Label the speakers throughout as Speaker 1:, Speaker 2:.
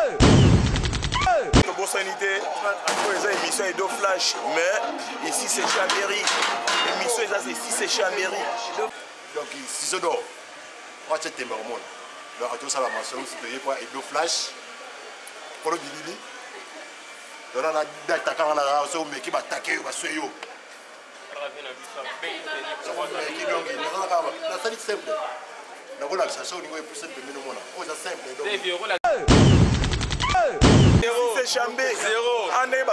Speaker 1: Bonne sanité, ils ont une émission et deux flash, mais ici c'est Chambéry. L'émission ici c'est Chambéry.
Speaker 2: Donc si je dors, on va checker mes hormones. Donc tout ça la mention, c'est quoi et deux flash. Pour le bilili. Donc on a d'attaquer on a aussi mais qui va attaquer va suivre. La salle simple. La relaxation au niveau est plus simple mais non on a simple.
Speaker 1: C'est Chambé. Zéro.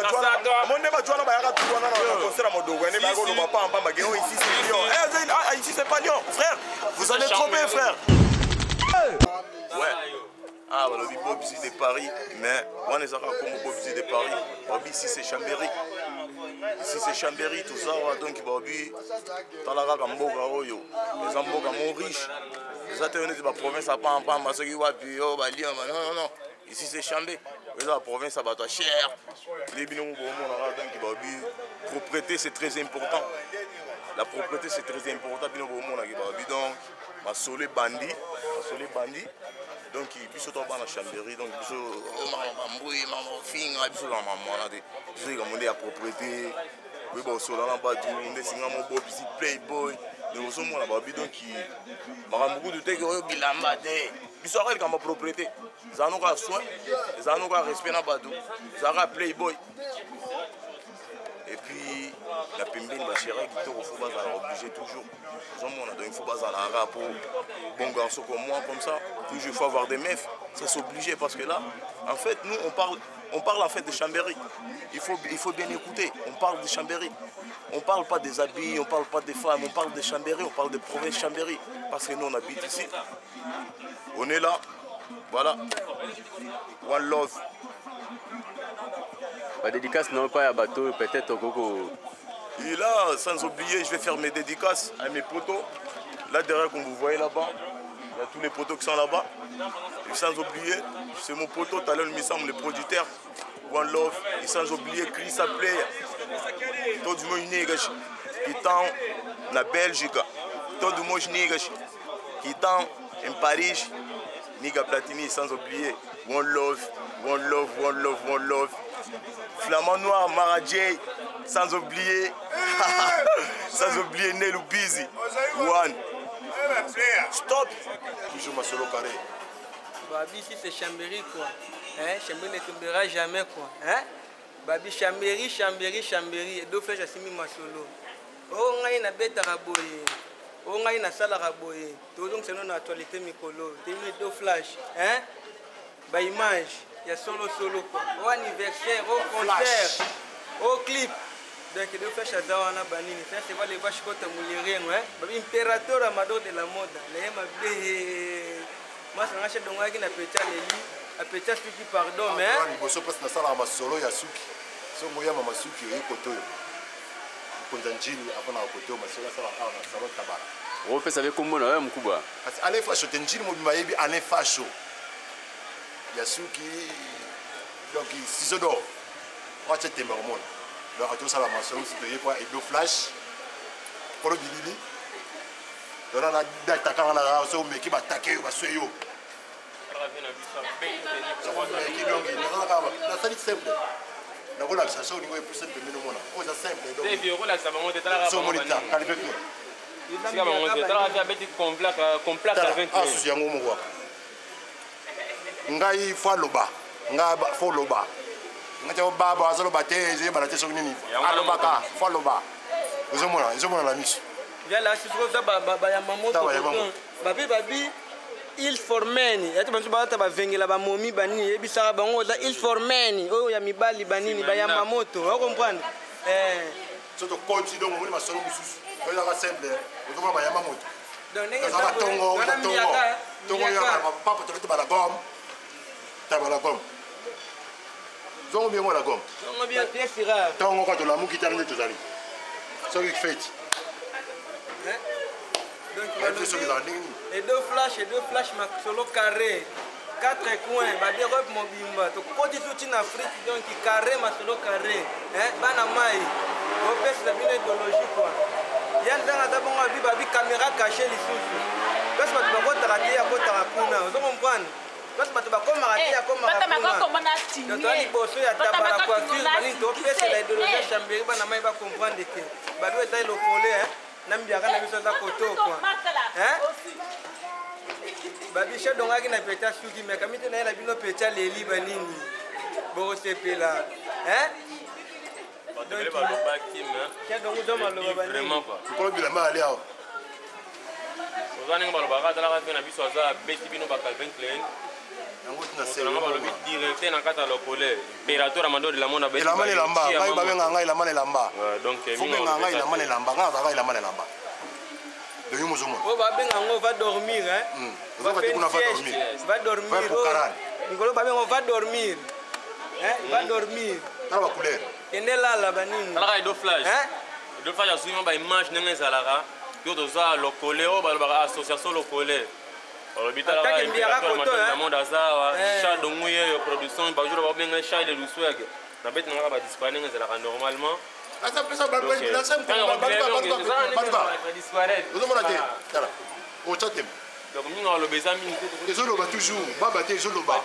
Speaker 1: Ici c'est pas Lyon. Frère, vous allez tromper, frère. Ouais. Ah, voilà, le Bob ici de Paris. Mais on est encore comme Bob ici de Paris. Ici c'est Chambéry. Ici c'est Chambéry, tout ça. Donc, Bobby, dans la rade, les Amboka sont riches. Les ateliers de la province à Pampa, Masaki Wapi, Lyon. Non. Ici c'est Chambé. La province ça va être cher. Les binômes propriété c'est très important. La propriété c'est très important. Donc ma solé bandit. Donc il puis surtout dans la Chambéry. Donc la propriété. Oui bon sur la bas du monde c'est un beau petit playboy. Nous sommes là bas donc qui beaucoup de temps bilamba dé. Ils sont comme ma propriété. Ils ont un soin, ils ont un respect dans Badou, ils ont un playboy. Et puis, la pembine, la chérie, il faut obligé toujours. Donc, il faut pas aller pour bon garçon comme moi, comme ça. Toujours, il faut avoir des meufs. Ça, c'est obligé parce que là, en fait, nous, on parle en fait de Chambéry. Il faut bien écouter. On parle de Chambéry. On ne parle pas des habits, on ne parle pas des femmes, on parle de Chambéry, on parle de province Chambéry. Parce que nous, on habite ici. On est là. Voilà. One love.
Speaker 3: La dédicace non pas à bateau, peut-être au Coco.
Speaker 1: Et là, sans oublier, je vais faire mes dédicaces à mes potos. Là derrière, comme vous voyez là-bas, il y a tous les potos qui sont là-bas. Et sans oublier, c'est mon poteau, Talon Missam, le producteur. One love. Et sans oublier, Chris Apley. Tout le monde est qui est en Belgique. Tout le monde est qui est en Paris. Niga Platini, sans oublier One Love, One Love, One Love, One Love. Flamand Noir, Maradjay, sans oublier Nelou Busy. One. Stop. Toujours ma solo carré.
Speaker 4: Babi, ici c'est Chambéry quoi. Hein? Chambéry ne tombera jamais quoi. Hein? Babi, Chambéry. Et deux flèches à Simi Masolo. Oh, on a une bête à raboyer. On a une salle à raboyer. Tout donc c'est notre actualité Mikolo. Tu mets deux flashs. Hein? Bah, image. Il y a solo quoi. Au anniversaire, au concert, au clip. Donc deux flashs à Dawana Banini. Ça c'est les vaches côte à Moulérien. Babi, impérateur amador de la mode. Les mabé. Moi, c'est un achat de moi qui n'a pas été à l'élite. A peut-être qui pardon, mais.
Speaker 2: Je suis passé dans la solo ya suki. So moya mama suki yo koto. Kondanjini apana koto masolo sala na salon tabara.
Speaker 3: On fait ça avec comment là mkubwa.
Speaker 2: Parce allez fasho tenjini mo bimayebi allez fasho. Ya suki donc si je dors. On va checker mes hormones. Donc tout ça la mention c'est quoi et deux flash. Pour le bilili. Donc on a d'attaquer on a aussi mais qui va attaquer va suivre. La salle simple. La relaxation au niveau est plus simple mais non on a simple donc.
Speaker 5: C'est relaxation on est là.
Speaker 2: So moniteur, calme-toi.
Speaker 5: Si on est là avec petit complexe avec.
Speaker 2: Ah souci yango mo kwa. Ngai fa loba. Nga fa loba. Nga baba azoloba te je bana te so nini. Aloba ka fa loba. Ezomona la miso.
Speaker 4: Viens là si tu veux ba ya mamoto. Babi il formeni yati bantu ba vengela ba momi banini ebisaka bango za il formeni oyo ya mibali banini ba ya mamoto wa comprendre
Speaker 2: soto koti donc moni masolo mususu oyo ka simple ozo ba ya mamoto
Speaker 4: donc nenge
Speaker 2: za tongo ya papa to ba la gom zongo bien la gom
Speaker 4: zongo bien pièce rare
Speaker 2: tongo ka to la muki tande to zali so ki fête
Speaker 4: et deux flashs solo carré 4 coins ba de robe mobimba to koti tout en Afrique donc carré ma solo carré hein bana mai au pèse la bien idéologie quoi yan dans ta bonga bi caméra cachée lisusu parce que tu vas rater à kota kuna vous comprenez parce bato bakomaka te akomaka kuna liboso ya tabala coiffure banini topesela idéologie ya Chambéry bana mai bacomprendre ke babi eza lokole na mbiaka na biso aza kotokwa babi che dongaki na peta suki me kami te na ye na bino peta leli banini bokosepela
Speaker 2: Pourquoi bilamba aller awa
Speaker 5: oza ndenge balobaka atalaka mpe na biso aza abeti bino bacalvin klein
Speaker 2: yango tina
Speaker 5: yango balobi directe na kati ya lokole impérateur ya mando de la monde
Speaker 2: elamba na elamba ngai babenga ngai elamba na elamba
Speaker 5: donc
Speaker 2: fobenga ngai elamba na elamba ngai azaka elamba na elamba dongi mozomona
Speaker 4: oyo babenga yango va dormir va dormir nikolo babenga va dormir va dormir
Speaker 2: tala bacouleur
Speaker 4: kende lala banini
Speaker 5: talaka edo flash azwi ma baimage ndenge ezalaka mpe toza lokole oyo balobaka association lokole olobi talaka impérateur monde aza awa cha donguye oyo production bajour babenga cha de lusweg na beti nanga badispaire ndenge ezalaka normalement
Speaker 2: ozomona te tala otya te
Speaker 5: donc mingi baloba eza mingi te
Speaker 2: ezoloba toujours baba te ezoloba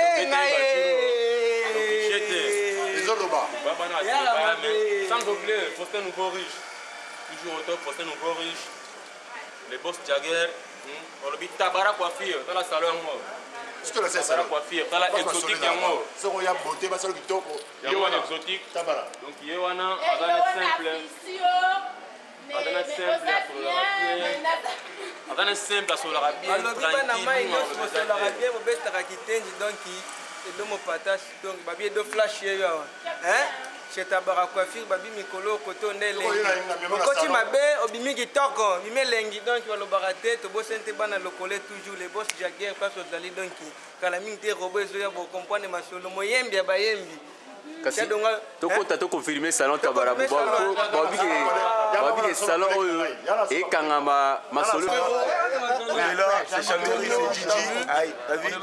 Speaker 2: ezoloba
Speaker 5: sans oublier Faustin nouveau riche toujours au top Faustin nouveau riche les boss Jagger olobi tabara coiffure tala salon yango tabara coiffure tala exotique yango
Speaker 2: soko ya beauté basalo kitoko
Speaker 5: yango wana exotique
Speaker 2: tabara
Speaker 5: donc ye wana azana simple asolaka bien
Speaker 4: alobi bana mai nyonso bosolaka bien bobetaka kitenzi donc edomo patage donc babi edo flash yeyo awa chez tabara coiffure babi mikolo koto nde elengi okoti mabe obimi kitoko bimi elengi donc balobaka te tobosani te bana lokole toujours les boss Jagger place ozali donc kala mingi te robo ezoya bocomprendre masolo moyembi ya bayembi
Speaker 3: kasi tokota toconfirme salon tabara babike salon oyo ekangama masolo
Speaker 1: on est là, c'est Chambéry, c'est Gigi. T'as vu?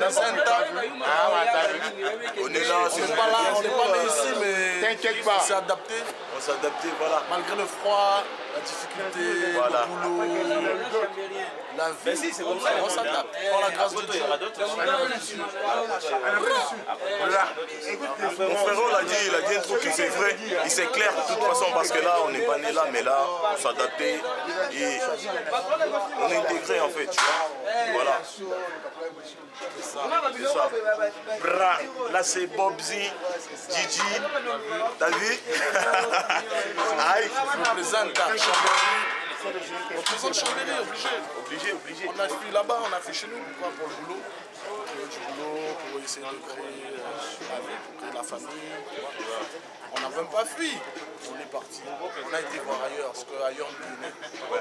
Speaker 1: On est là, c'est
Speaker 6: pas là, on n'est pas né ici, mais
Speaker 2: t'inquiète pas.
Speaker 6: On s'est adapté.
Speaker 1: On s'est adapté, voilà.
Speaker 6: Malgré le froid, la difficulté,
Speaker 1: voilà.
Speaker 6: Le boulot, la vie.
Speaker 1: Mais si, c'est comme ça,
Speaker 6: on s'adapte. Par la grâce de Dieu.
Speaker 1: Mon frérot l'a dit, il a dit un truc qui c'est vrai, il c'est clair de toute façon parce que là on n'est pas né là, mais là on s'adaptait et on est intégré en fait, tu vois. Voilà. C'est ça. Bra, là c'est Bobzi, Gigi, t'as vu? Aïe.
Speaker 6: Je me présente à Chambéry. On présente Chambéry, obligé. On a fait là-bas, on a fait chez nous, pour le boulot. Du boulot, pour essayer de créer la vie, pour créer la famille. On n'a même pas fui. On est parti. On a été voir ailleurs, parce qu'ailleurs on est.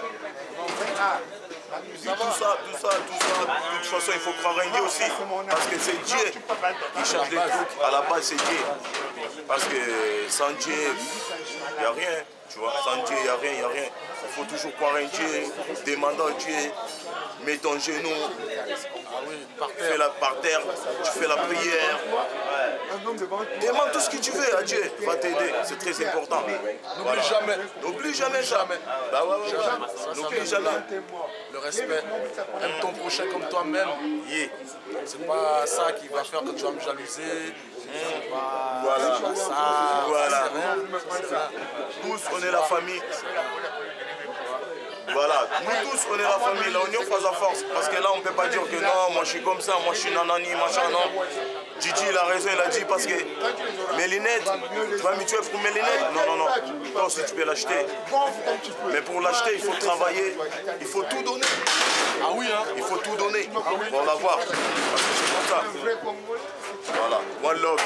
Speaker 1: Tout ça, de toute façon il faut croire en Dieu aussi, parce que c'est Dieu qui charge les trucs, à la base c'est Dieu, parce que sans Dieu, il n'y a rien, tu vois, sans Dieu il n'y a rien, il faut toujours croire en Dieu, demander à Dieu, mets ton genou, fais la par terre, tu fais la prière, demande tout ce que tu veux à Dieu, va t'aider, c'est très important.
Speaker 6: N'oublie jamais.
Speaker 1: N'oublie jamais ça. Bah ouais. N'oublie jamais.
Speaker 6: Le respect. Aime ton prochain comme toi-même. C'est pas ça qui va faire que tu vas me jalouser.
Speaker 1: Voilà.
Speaker 6: C'est pas ça.
Speaker 1: Voilà.
Speaker 6: C'est rien.
Speaker 1: Tous, on est la famille. Voilà, nous tous on est la famille, la union face à force. Parce que là on ne peut pas dire que non, moi je suis comme ça, moi je suis nanani, machin, non. Gigi il a raison, il a dit parce que mes lunettes, tu vas mutuelle pour mes lunettes. Non. Toi aussi tu peux l'acheter. Mais pour l'acheter il faut travailler, il faut tout donner.
Speaker 6: Ah oui hein.
Speaker 1: Il faut tout donner pour l'avoir. Parce que c'est comme ça. Voilà, one love.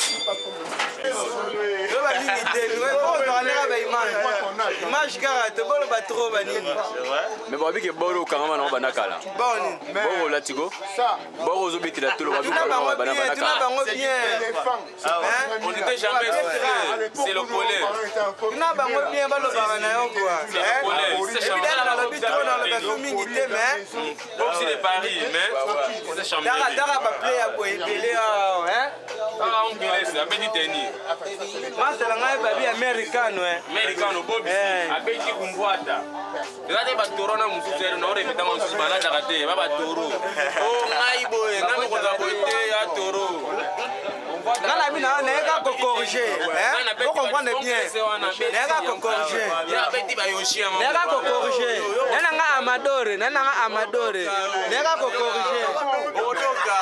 Speaker 3: mais babike boro okangama nango banda kala boro olatiko boro ozobetela tolo babikala bana kala
Speaker 5: on n'était jamais stressé, c'est le colère.
Speaker 4: Na bango bien balobaka na yo quoi.
Speaker 5: C'est Chambéry.
Speaker 4: Bon
Speaker 5: c'est de Paris, mais c'est Chambéry.
Speaker 4: Dara ba play ya boy belé hein.
Speaker 5: Ah on connaît ça. abeti teni.
Speaker 4: Masala ngai babi americano
Speaker 5: Americano Bobby abeti kumbwata. Ngate ba toro na mususu ero na ore pita mususu balata kate ba toro. Oh ngai boy, ngai ko za boite ya toro.
Speaker 4: Nala bina neka ko corriger, vous comprenez bien. Neka ko corriger.
Speaker 5: Ya abeti ba yoshi ama.
Speaker 4: Neka ko corriger. Nanga amadore. Neka ko corriger. Odoka.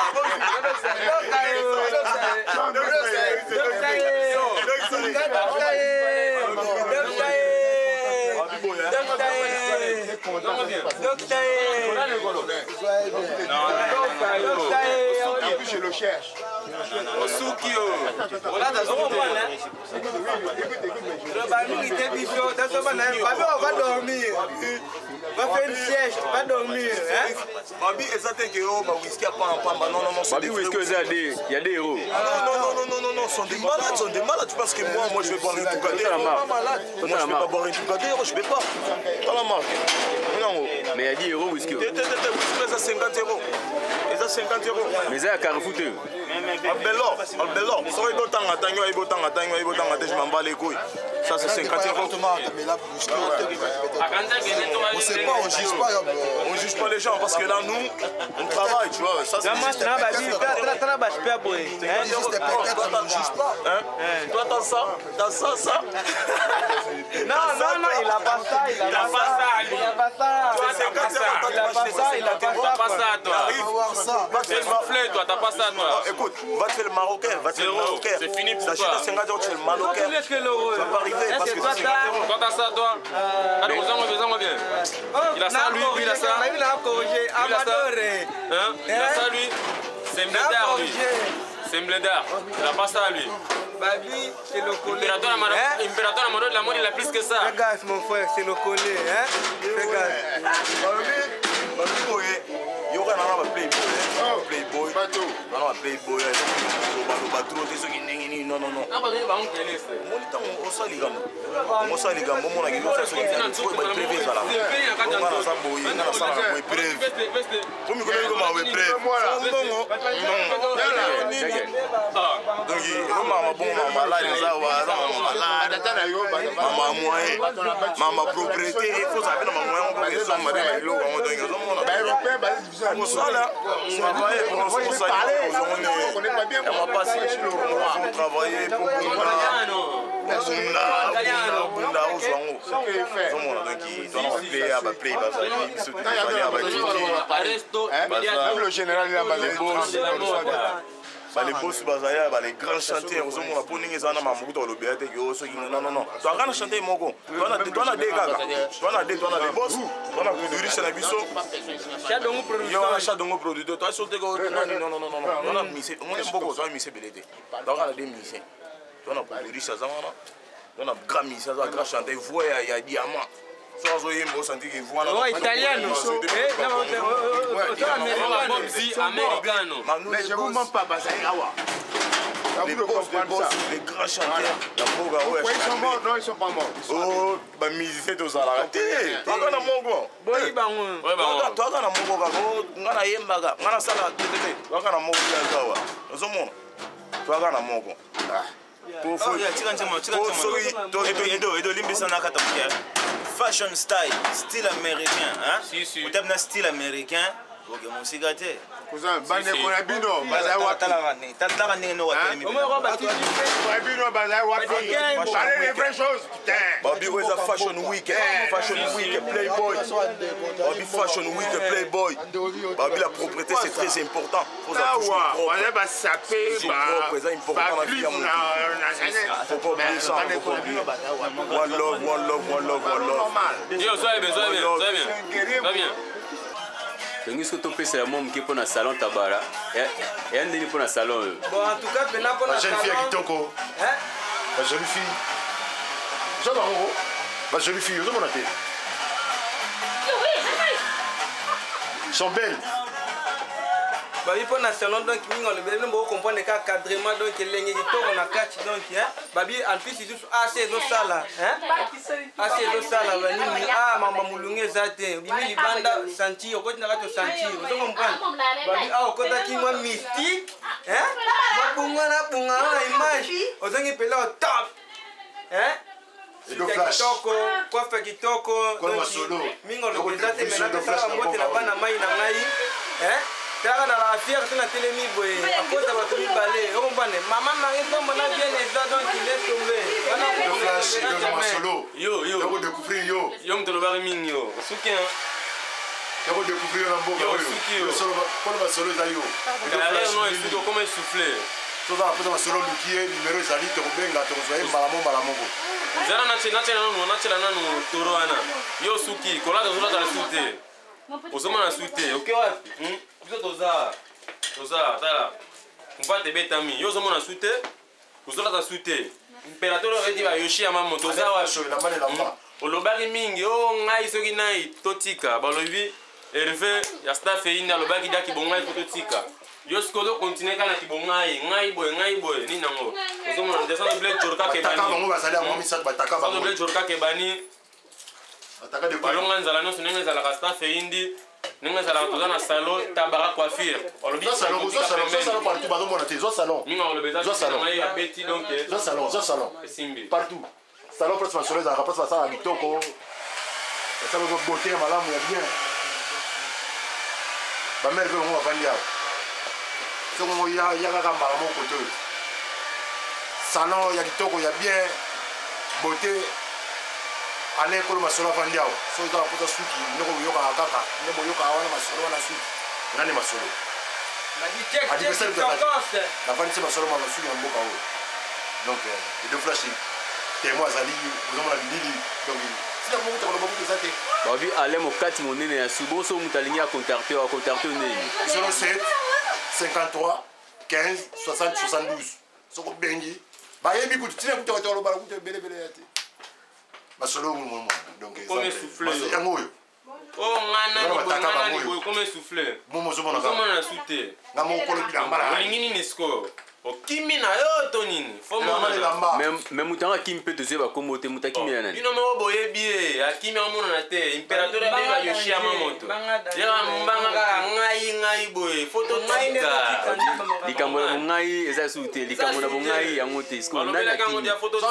Speaker 2: Je le cherche.
Speaker 4: Va dormir. Va faire une sieste, va dormir.
Speaker 1: Babi, exactement que whisky a pas non.
Speaker 3: Babi, whisky, il y a des héros.
Speaker 1: Non, sont des malades. Tu penses que moi je vais boire une Tougadero? Moi je vais pas boire une Tougadero, je vais pas. Dans la marque. Non.
Speaker 3: Mais il y a des héros whisky.
Speaker 1: Whisky, ils ont 50 euros. Ils ont 50 euros.
Speaker 3: Mais ça, Carrefour.
Speaker 1: Albelor. Ça va être je m'en bats les couilles. Ça c'est 50 euros.
Speaker 2: On sait pas, on juge pas.
Speaker 1: On juge pas les gens parce que là nous, on travaille, tu vois. Ça c'est juste. Toi t'as ça.
Speaker 4: Non, il a pas ça. Il a pas ça,
Speaker 5: toi. C'est soufflé, toi, t'as pas ça, toi.
Speaker 1: Écoute, va te faire le Marocain,
Speaker 5: C'est fini pour toi.
Speaker 1: Ça c'est 50 euros, tu es le Marocain. Ça va arriver parce que c'est 50 euros.
Speaker 5: Toi, t'as ça, toi. Allez, faisons-moi bien. Il a ça, lui, il a ça.
Speaker 4: Il a corrigé.
Speaker 5: Il a ça, lui. C'est Mbledar, lui. C'est Mbledar. Il a pas ça, lui.
Speaker 4: Babi, c'est le collet.
Speaker 5: Impérateur Amadou de la mode, il a plus que ça.
Speaker 4: Fais gaffe, mon frère, c'est le collet. Fais gaffe.
Speaker 1: Il y aura un playboy. Playboy. Non.
Speaker 5: Ah, bah, il va en quel est-ce?
Speaker 1: On s'en ligue. On s'en ligue. On a dit que ça soit prévu. Ça là. On a ça boy. On a ça boy prévu. Pour me connaître comment on est prévu. Donc maman bon maman là les maman propriété il faut savoir maman on peut ça madame lo on donne on ça là on travaille pour ça on est pas bien on va passer on travailler pour
Speaker 2: le général il a
Speaker 1: les boss les grands chanteurs aux hommes pour ninguém ça n'a pas beaucoup de béate que au soki non toi quand chanter moko toi na des gars toi na des boss toi na produire chez na biso Chadongo producteur toi sauter non on a mis on est beaucoup ça mis belete toi on a des missions toi na produire ça zamana toi na grand mission ça grand chanter voix il y a diamant Sono io mo senti che vuole
Speaker 4: italiano
Speaker 5: americano
Speaker 2: mais je vous mens pas Bazaïawa
Speaker 1: les grands chanteurs la boga ouais
Speaker 2: ils sont morts non ils sont pas morts
Speaker 1: oh ba musicien to sala toi kana mongo
Speaker 4: boyi bango
Speaker 1: toi kana mongo ka ngana yembaga ngana sala tete toi kana mongo ya zawa ozomona toi kana mongo
Speaker 7: Fashion style, style américain, hein?
Speaker 5: Si.
Speaker 7: Vous avez un style américain, vous avez mon cigarette.
Speaker 2: Cousin, bande konabino, bazawa
Speaker 7: talani no watemi.
Speaker 2: konabino bazawa parlez les vraies choses, putain.
Speaker 1: Babi was a fashion week, Playboy. Babi fashion week, Playboy. Babi la propriété c'est très important. Faut ça toujours propre.
Speaker 2: On va saper,
Speaker 1: c'est important dans la vie. Faut pas oublier ça. One love.
Speaker 5: Yo, soyez bien.
Speaker 3: Donc, est-ce que tu peux faire mon qui pour le salon Tabara? Et un demi pour le salon.
Speaker 4: Bon, en tout cas, maintenant pour
Speaker 2: la jeune fille à Kitoko. La jeune fille. La jeune fille, vous avez Ils sont belles.
Speaker 4: Babi pour le salon donc mingo le bébé on comprend les cas cadrement donc les ngi to on a catch donc babi en plus c'est assez do sala assez do sala bani mama mulunge zate bimi libanda senti okoti na kato senti vous comprendre babi okota ki moi mystique babunga na image ozongi mpela au top kitoko coiffe kitoko mingi olokoza te mena pesaka mbotela bana mai na ngai talaka na la fiere te na telemi boye akota bato mibale okombane mama mari ntombo na bien eza donc il est tombé
Speaker 5: yo moto olobaki mingi yo osuki
Speaker 2: découvrir na mboka mpona basolo eza yo
Speaker 5: esuki okoma esouffle
Speaker 2: tozala mpona basolo luki ye numero ezali tokobenga tokozwa ye mbala moko
Speaker 5: zala natela nanu toro wana yo suki kolata ozolata lesu te ozomona su te oke wapi biso toza tala mpate ebetami yo ozomona su te ozolata su te imperator eti bayoshi ya mamo toza wapi olobaki mingi o ngai soki nai totika balobi herve ya staff eyindi alobaki dia kibongai fo totika yo soki ozokontinue kaka na kibongai ngai boye nini nango ozomona nde sanoble jorka kebani balonga nzala nyonso ndenge ezalaka staff eyindi ndenge ezalaka toza na salon tabara coiffure mingi olobezaai abeti donc esimbi
Speaker 2: salon place masolo ezalaka place basala bitoko basalaka beauté malamu ya bien bamere mpe bango bafandi awa sokongo ya kaka mbala moko te salon ya kitoko ya bien beauté ale kolo masolo afandi awa so ezala mposa suki ndeko boyokaka kaka nde boyokaka wana masolo wana suki nani masolo nafandi se masolo mama suki na mboka oyo donc les deux flashs témoin azali ozomona bilili donc sila moko tokoloba kutu eza te
Speaker 3: babi ale mokati monene ya subo so moto alingi akontarte nini
Speaker 2: 07 53 15 60 72 soko bengi bayebi kutu tina kutu tokoloba kutu ebelebele ya te basolo mwana donc yango oyo
Speaker 5: comme souffle
Speaker 2: momo ozomona
Speaker 5: na sute
Speaker 2: nga mokolo bilamba
Speaker 5: olingi nini siko okimi na yo to nini
Speaker 3: me moto yango akimi mpe tozoyeba kombo te moto akimi ya nani
Speaker 5: bino moko boyebi ye akimi amonana te imperator abe bayoshi ya mamoto yaka mbanga kaka ngai boye fototika
Speaker 3: likambo na bongai eza su te likambo na bongai yango te siko nani akimi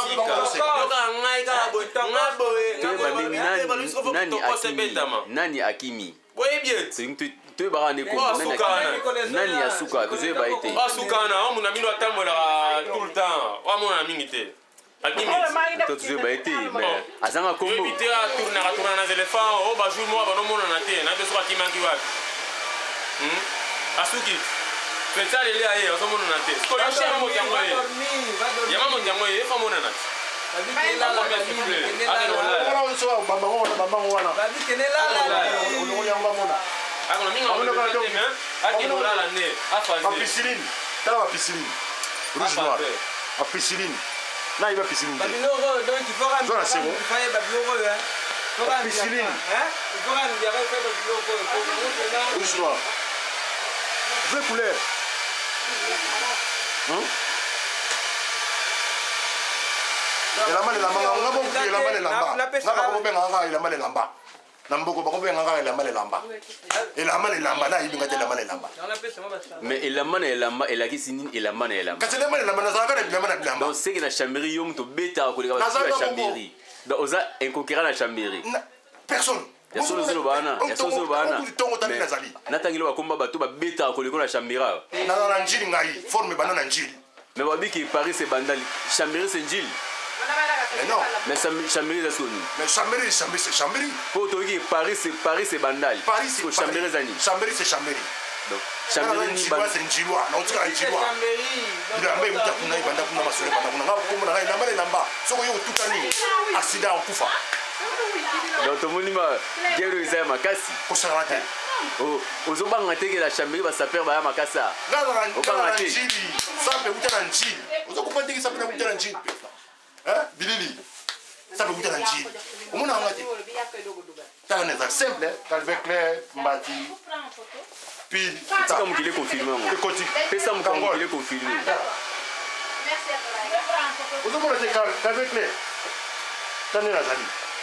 Speaker 3: nani akimi toyebaka nde nani asuka tozoyeba ye te
Speaker 5: asukana omuna bino atambolaka tout le temps wamona mingi te
Speaker 3: to tozoyeba ye te mais azanga kombo
Speaker 5: te atournaka na éléphant o bajour moko banomonana te na biso akimaki wapi asuki pesa lele aye azomonana te yama moto yango ye efamonana akona mingi akolala nde
Speaker 2: bapisciline tala bapisciline rouge noir bapisciline nayiba pisciline zona seko bapisciline rouge noir vraie couleur elamba lelamba nga bokuti elamba lelamba nga bakobenga kaka elamba lelamba na mboko bakobenga kaka elamba lelamba nayibinga te elamba lelamba
Speaker 3: mais elamba na elamba elakisi nini elamba na elamba
Speaker 2: kasi elamba lelamba nazalaka na bilamba na bilamba
Speaker 3: donc seke na chambéry yo moto obetaka koleka batu ya chambéry donc oza inconquérant na chambéry
Speaker 2: personne
Speaker 3: ya solo ozoloba wana natangi lo bakomba bato babetaka koleka na chambéry awa
Speaker 2: naza na njili ngai forme bana na njili
Speaker 3: mais babiki paris c'est bandali chambéry c'est njili
Speaker 2: mais non
Speaker 3: mais chambéry eza soni
Speaker 2: mais chambéry c'est chambéry
Speaker 3: po toyoki paris c'est bandali
Speaker 2: paris c'est
Speaker 3: chambéry ezani
Speaker 2: chambéry c'est chambéry
Speaker 3: donc chambéry ni
Speaker 2: njilwa c'est njilwa na otika njilwa bilamba euta kuna ibanda kuna masolo banda kuna ngako komona ngai lamba lelamba soko yo otukani accident okufa
Speaker 3: donc tomoni ma gero eza ya makasi
Speaker 2: kosala te
Speaker 3: ozobanga te ke na chambéry basaper baya makasi
Speaker 2: obanga te sape euta na njili ozokupa ndenge sape na euta na njili bilili sape euta na njili omona anga te tala neza simple calvin clair mbati pile
Speaker 3: tika mokili confirme yango pesa mokambo mokili confirme
Speaker 2: ozomona te calvin clair tane nazali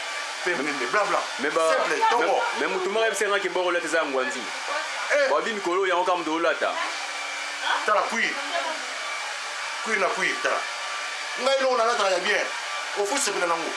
Speaker 3: mais motu moko yebisengaki boko olata eza ya ngwanzu babi mikolo yango kaka moto olata
Speaker 2: tala cuir na cuir tala ngai no na la bien au faut sepela nango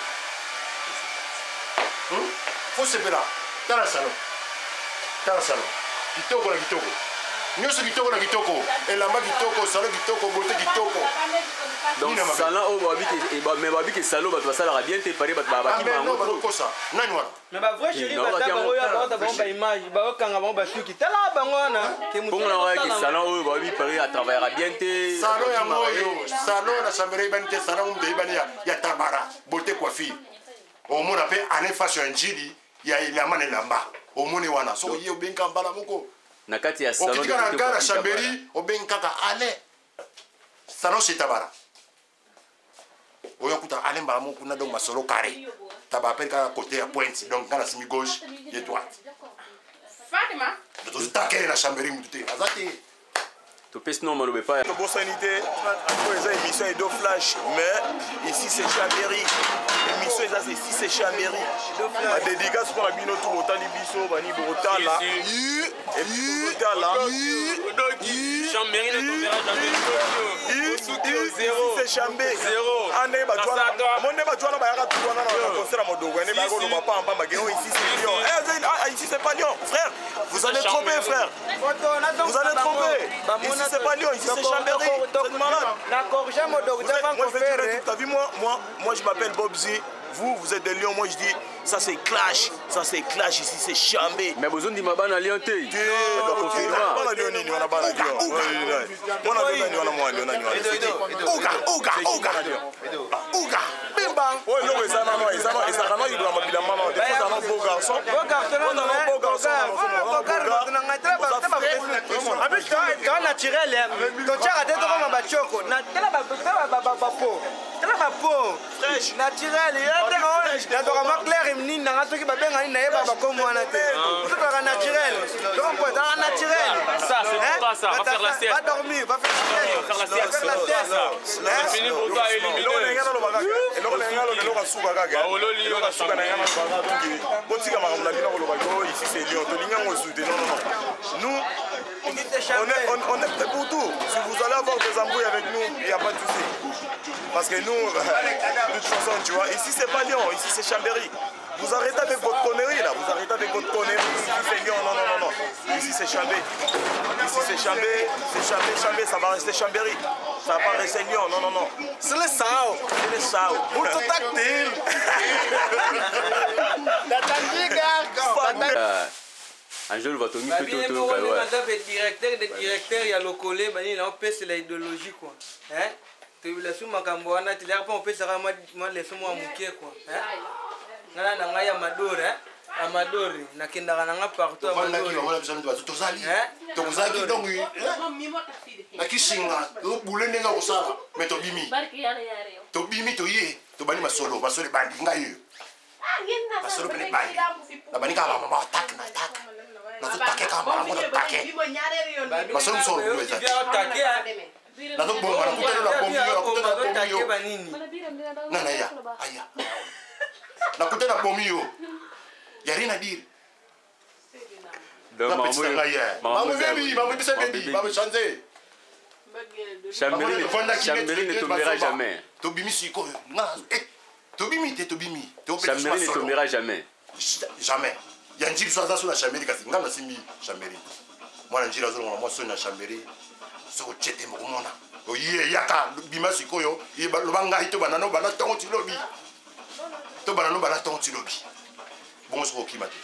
Speaker 2: faut sepela tala salon kitoko na kitoko nyonso kitoko na kitoko elamba kitoko salon kitoko bote kitoko
Speaker 3: donc salon oyo mais babi ke salon bato basalaka bien te pare bato babakima yango
Speaker 2: bakokosa nani wana
Speaker 4: mais bavrai chéri bata bango ya baota bango baimage baokanga bango basuki tala bango wana
Speaker 3: mpongo na wayeke salon oyo babi pare atravaillera bien te
Speaker 2: salon yango oyo salon na chambere eyebani te salon moto eyebani ya tabara bote coiffure omona mpe ane fashion ya njili ya elamba na elamba omoni wana soko ye obengi mbala moko
Speaker 3: na kati ya salon
Speaker 2: okitika na gara chamberi obengi kaka ale salon chez tabara oyo kuta ale mbala moko na donc masolo carré taba appelle kaka côté ya pointe donc kana simi gauche et droite
Speaker 8: Fatima
Speaker 2: tozitake na chamberi mutu te aza te
Speaker 3: topesi no malobe pa
Speaker 1: tobosani te po eza émission edo flash mais ici c'est Chambéry émission eza ici c'est Chambéry badédicace mpona bino tu botali biso bani botala
Speaker 5: Chambéry ne tombera jamais. Zéro.
Speaker 1: C'est Chambé.
Speaker 5: Zéro.
Speaker 1: Ane batwana. Monde batwana bayaka twana na concert à Modogo. Ane bayako lo papa pamba geno ici c'est Lyon. Eh ici c'est pas Lyon, frère. Vous allez tromper, frère. Vous allez tromper. Ici c'est pas Lyon, ici c'est Chambéry. C'est malade.
Speaker 4: D'accord, j'ai Modogo.
Speaker 1: Moi je vais dire toute ta vie moi je m'appelle Bobzi. Vous êtes de Lyon, moi je dis ça c'est clash, ici c'est Chambé.
Speaker 3: Mais besoin de mabana Lyon te.
Speaker 1: Bana Lyon ni wana bana Lyon. Mwana Lyon ni wana mwana Lyon ni wana. Uga. Bimba. Ouais, non mais ça non, ça quand il doit m'appeler maman, des fois ça beau garçon.
Speaker 4: Quand naturel, quand tu as raté ton bachoko, fraîche, naturel, naturel, clair, il n'y a pas de naturel.
Speaker 5: Ça, c'est pas ça. Va faire la sieste.
Speaker 4: Va dormir, va faire la sieste.
Speaker 5: C'est fini pour toi, éliminé.
Speaker 1: Ici c'est Lyon. Nous, on est prêts pour tout. Si vous allez avoir des embrouilles avec nous, il n'y a pas de souci. Parce que nous, de toute façon, tu vois, ici c'est pas Lyon, ici c'est Chambéry. Vous arrêtez avec votre connerie là, vous arrêtez avec votre connerie. Ici c'est Lyon, non. Ici c'est Chambé. Ici c'est Chambé, ça va rester Chambéry. Ça va pas rester Lyon, non.
Speaker 4: C'est le sao.
Speaker 1: C'est le sao.
Speaker 4: Pour tout tactile.
Speaker 3: Angel va tomber
Speaker 4: tout directeur il y a le collègue il a c'est l'idéologie quoi hein tu la sous makambo wana tu l'as pas on peut ça moi laisse moi mukie quoi hein ngana na ngaya madore hein amadori na kindaka na nga partout
Speaker 2: amadori wala bisana tu tozali tozali donc na kisinga to bulende nga osala mais to bimi to ye to bani masolo bandi ngayo masolo pene bandi na bani ka mama attaque na attaque na to take ka mama na take masolo solo
Speaker 4: tu viens attaquer
Speaker 2: na to bomba na kutela na bomio na na ya aya na kutela bomio y a rien à dire.
Speaker 3: Maman Chambéry ne tombera jamais. Chambéry ne tombera jamais.
Speaker 2: Jamais. Il y a un deal sur la Chambéry parce que ngana simi Chambéry. Moi un deal sur moi sur la Chambéry. So chete mo mona. O ye yaka bima sikoyo, ye lo banga ito banano bana tonti lobi. To banano bana tonti lobi. Bon je qui mate.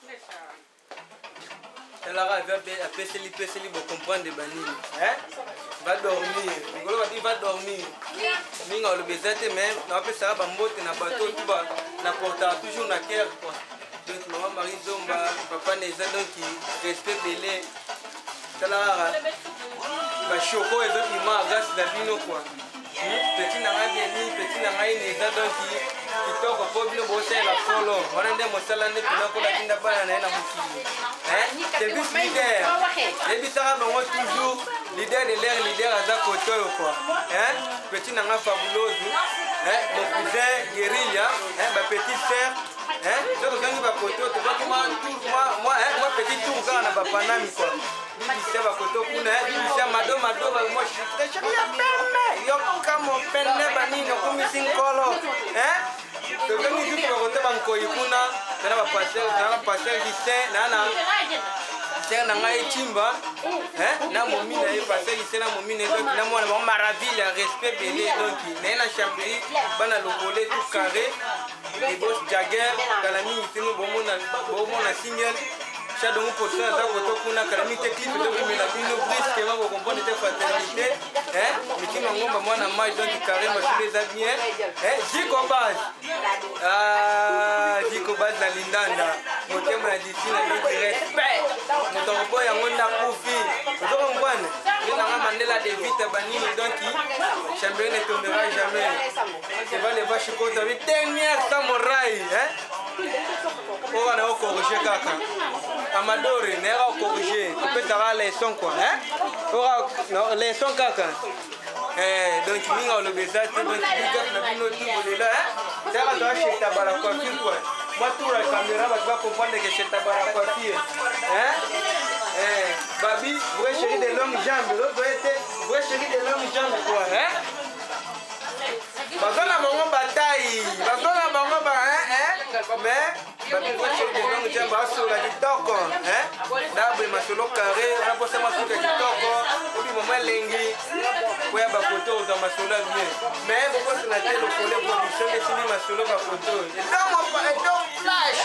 Speaker 4: Elle a PCL pour comprendre des bannis. Hein? Va dormir. Il va dormir. Minga le bezete même, on peut ça va monter na bateau tout bas, na porta toujours na cœur quoi. Donc maman Marie Zomba, papa Neza donc qui respecte les Talara. Ba choco et donc il m'a grâce la bino quoi. Petit na ngani, petit na ngani Neza donc kitoko po bino bosé la polo. Wana nde mosala nde pinako la kinda bana na mukili. C'est plus leader. Les bitara bango toujours leader de l'air, leader à za côté quoi. Hein? Petit nanga fabuleuse. Hein? Mon cousin guérilla, hein? Ma petite sœur. Hein? Je te gagne ba côté, tu vois comment moi petit tour quand na ba panami quoi. Bibi c'est ba côté kuna, bibi c'est mado moi je suis très chéri à peine. Yo yoka mopene banini okumisi nkolo tokengi tutu bakote bankoi kuna tana bapasteur Justin na ngai Chimba na momina ye pasteur Justin na momina donc na mwana ba maraville ya respect belé donc na Chambéry bana lokole tout carré et boss Jagger kalami tino bomona single Chadongo potin za koto kuna kalami te clip de bimela bino brisque ma ko comprendre te fraternité mitima ngomba mwana mai donc carré ma tous les bien Jiko base na lindanda motema ya disi na respect motobo ya ngonda kufi ozo mbwana na nga Mandela de vite banini donc Chambéry ne tombera jamais c'est va les vaches contre avec dernière samouraï on a corrigé kaka Amadori n'est pas corrigé tu peux t'avoir les sons quoi on les sons kaka donc minga le besate donc big up na bino tout là ça va doit chez tabara coiffure quoi moi tout la caméra va comprendre que c'est tabara coiffure Babi vrai chéri de longues jambes l'autre était vrai chéri de longues jambes quoi bazona bango bataille bazona bango ba mais Babi vrai chéri de longues jambes asola kitoko dabre masolo carré on a posé masolo kitoko obi maman lengi koya ba photo za masolo bien mais beaucoup sur la télé le collègue production de cinéma masolo ba photo et donc flash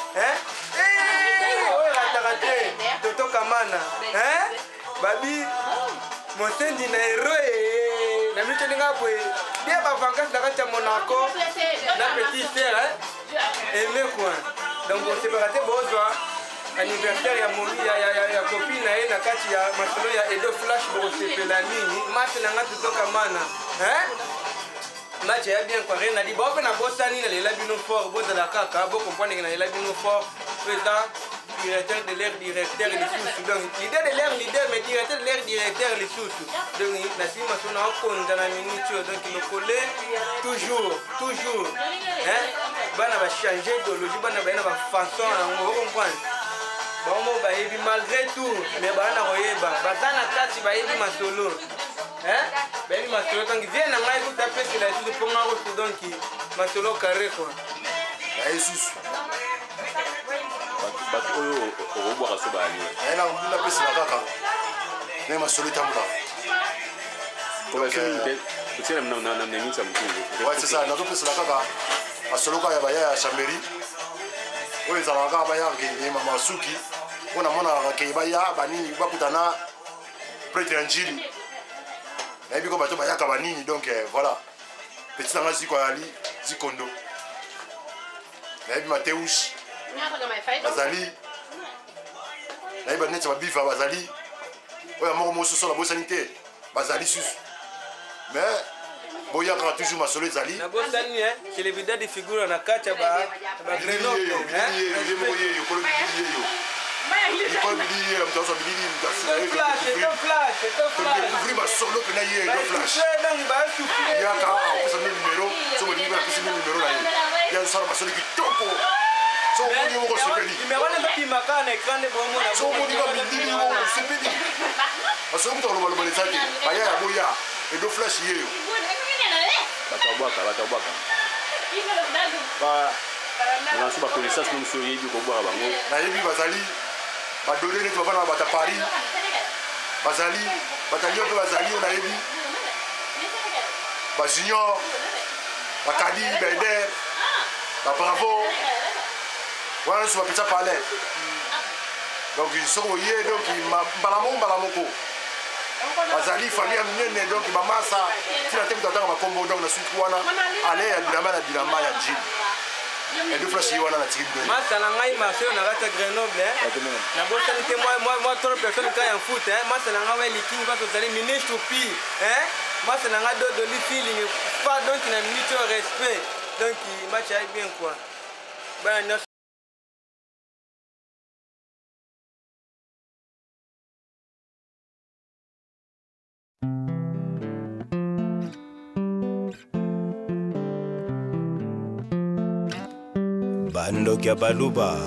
Speaker 4: Toto Kamana Babi Monsendi na héros na miche ninga bwe bien ba vacances na kati ya Monaco na petit frère aimé quoi donc on s'est raté bozwa anniversaire ya moni ya copine na kati ya masolo ya Edo Flash bo sepela nini match na ngati Toto Kamana match ya bien quoi rien a dit bon na bosani na lela bino fort bo la kaka bo comprendre na lela bino fort président directeur de l'air directeur les sous donc leader de l'air leader mais directeur de l'air directeur les sous donc na sima sona konda na minute donc le collé toujours bana va changer idéologie bana ba façon ngo comprendre bon ba yebi malgré tout mais bana royeba bazana kati ba yebi masolo ben masolo donc vient na ngai tout taper sur la suite pour nga ko donc masolo carré quoi
Speaker 2: Jesus
Speaker 3: bato oyo okobwaka so bali
Speaker 2: na mbula pesi na kaka na masolo tambula
Speaker 3: kutina na mnemisa mkuu
Speaker 2: ouais c'est ça na pesi na kaka masolo ka ya baya Chambéry oyo ezalaka baya ke mama suki ona mona ke baya banini bakutana prêtre Njili na biko bato baya ka banini donc voilà petit na ziko ali zikondo na bi Mateus bazali naïba net babifa bazali oya moko mosusu na bosanité bazali susu mais boyaka toujours masolo ezali
Speaker 4: na bosani c'est l'évidence de figure na kati ba Grenoble
Speaker 2: Edo Flash yeyo
Speaker 3: batabwaka on a su ba connaissance même sur yebi ko bwa bango
Speaker 2: na yebi bazali ba donner ne bana ba ta Paris bazali batalio pe bazali on a yebi ba junior ba Kadi Bender ba Bravo wana su ba pizza palais donc ils sont hier donc balamoko bazali famille minene donc bamasa tina te mutata ba kombo donc na suku wana ale ya bilamba ya Njili et deux flashs wana na tribu
Speaker 4: masa na ngai marché na kata Grenoble na botani te moi trop personne quand en foot masa na ngai liking pas tozali ministre pi masa na ngai do li feeling pas donc na mutual respect donc match est bien quoi ben
Speaker 7: Bando kia baluba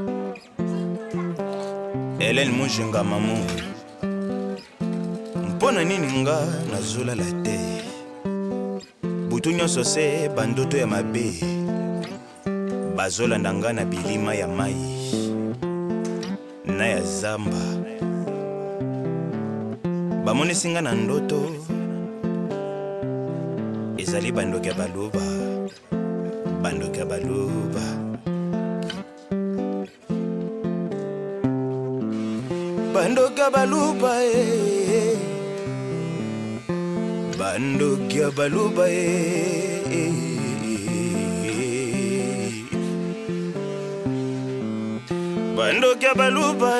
Speaker 7: Hélène Mujinga Mamou Pona nini nga nazolala te butu nyonso se bandoto ya mabe bazolanda nga na bilima ya mai na ya zamba bamonisi nga na ndoto ezali bandoki ya baluba bandoki ya baluba bandoki ya baluba bandoki ya baluba bandoki ya baluba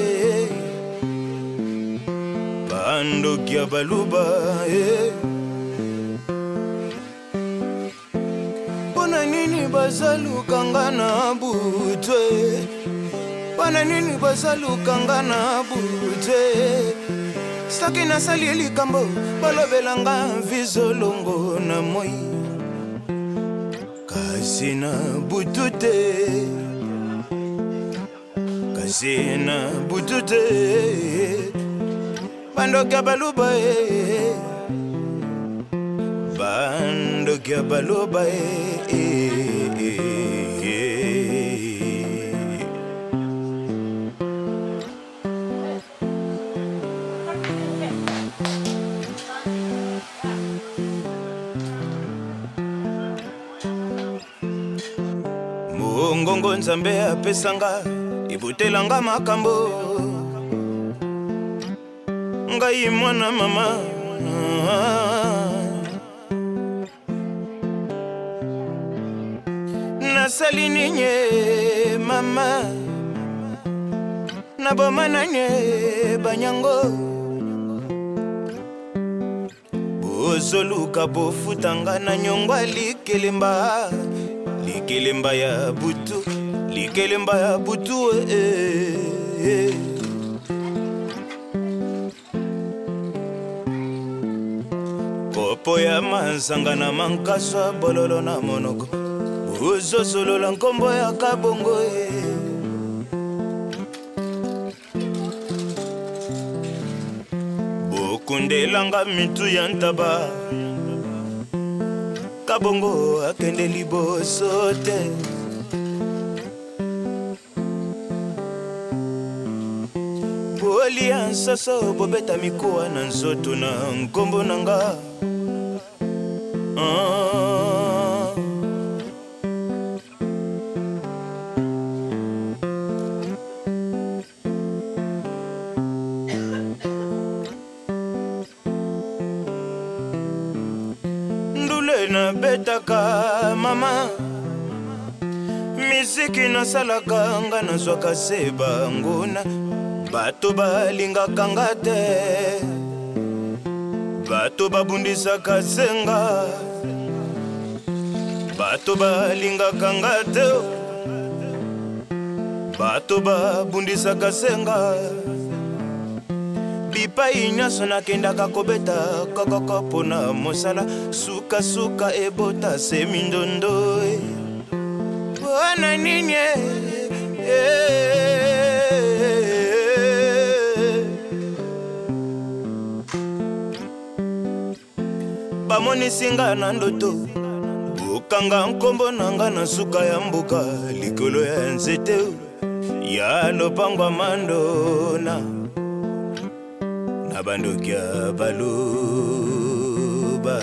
Speaker 7: bandoki ya baluba pona nini bazalukanga na butwe pona nini bazalukanga na butwe soki nasali likambo balobelanga vizolongo na moi kasi na butu te kasi na butu te bandoki ya baluba bandoki ya baluba ngongo nzambe apesanga ibutelanga makambo ngai mwana mama nasali ninye mama naboma nanye banyango bozoluka bofutanga na nyongwa likelemba likelemba ya butu likelemba ya butu kopo ya manzanga na mankaswa bololo na monoko uzosolola nkombo ya kabongo bokundelanga mitu ya ntaba kabongo akende liboso te bolia nsoso bobeta mikuwa na nzoto na nkombo na nga na betaka mama miziki nasalaka nga nazwaka se banguna bato balingaka nga te bato babundisaka senga bato balingaka nga te bato babundisaka senga bipai nyonso nakendaka kobeta kokoko mpona mosala sukasuka ebota se mindondo wana nini bamonisinga na ndoto bokanga nkombo nanga na suka ya mboka likolo ya nzete ya lopango amandona bandoki ya baluba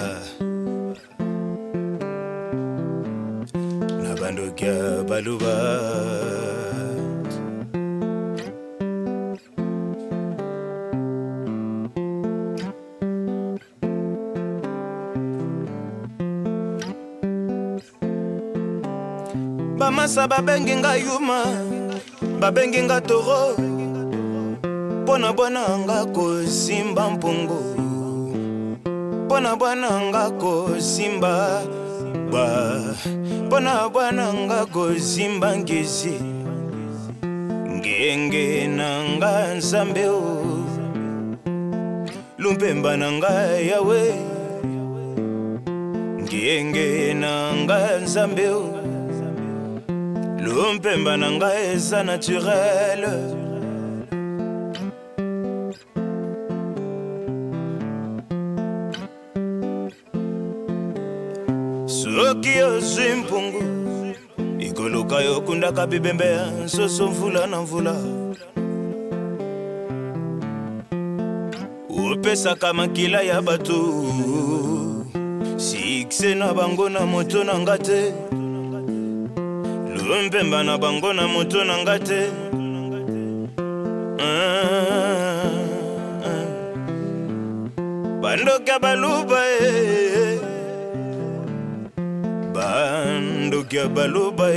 Speaker 7: na bandoki ya baluba bamasa babengi nga yuma babengi nga toro pona bwana nga kosimba mpungu pona bwana nga kosimba pona bwana nga kosimba ngezi ngenge na nga nzambe lumpemba na nga yawe ngenge na nga nzambe lumpemba na nga eza naturel soki ozwi mpungu ikoluka yokundaka bibembe ya nsoso mvula na mvula opesaka makila ya bato sikse na bango na moto na nga te lumpemba na bango na moto na nga te bandoka baluba bandoka baluba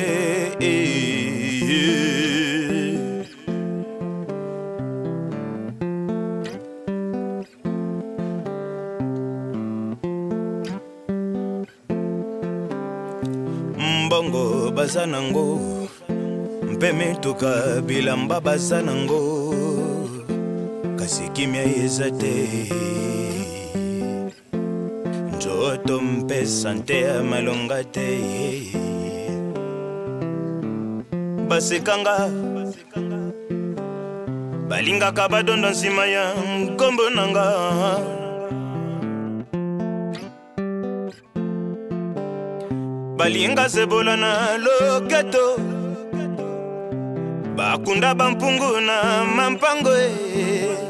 Speaker 7: mbongo baza nango mpe mituka bilamba baza nango kasi kimia eza te nzoto mpe sante ya malonga te basekanga balingaka badondo nsima ya nkombo nanga balinga sebola na loketo bakunda bampungu na mampango